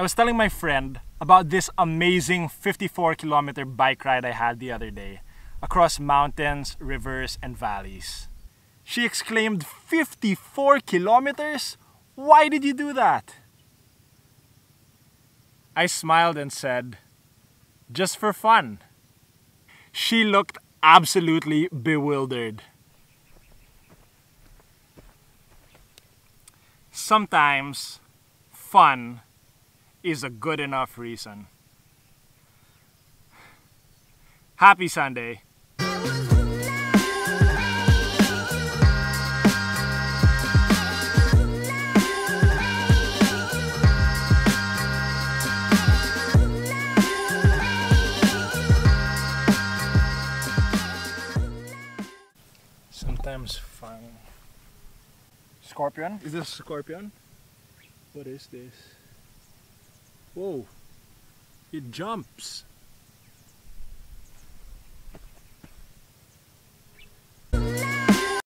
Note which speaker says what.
Speaker 1: was telling my friend about this amazing 54-kilometer bike ride I had the other day across mountains, rivers, and valleys. She exclaimed, 54 kilometers? Why did you do that? I smiled and said, just for fun. She looked absolutely bewildered. Sometimes fun is a good enough reason. Happy Sunday. Sometimes fun. Scorpion? Is this a scorpion? What is this? Whoa! It jumps!